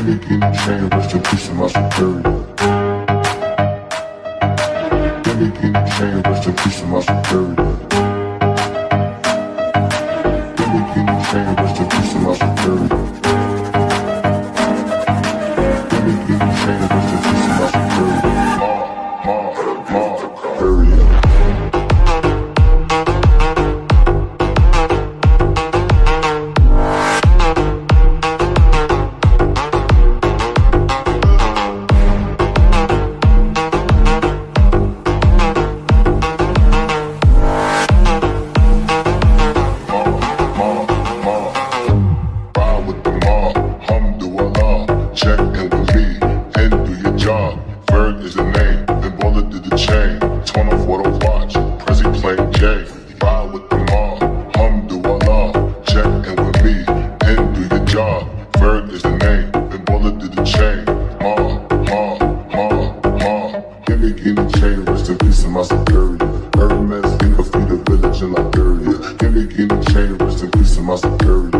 me Guinea chain, rest in peace to my superior. Give me Guinea chain, rest in peace to my superior. Give me Guinea chain, rest in peace to my superior. Give me Guinea chain, rest in peace to my superior. Superior. Check in with me and do your job. Ferg is the name, then bullet did the chain. Torn off what I watch, Prezi playing J. Ride with the mob, alhamdulillah. Check in with me and do your job. Ferg is the name, then bullet did the chain. Give me Guinea chain, rest in peace to my superior. Hermes, King of the village in Liberia. Give me Guinea chain, rest in peace to my superior.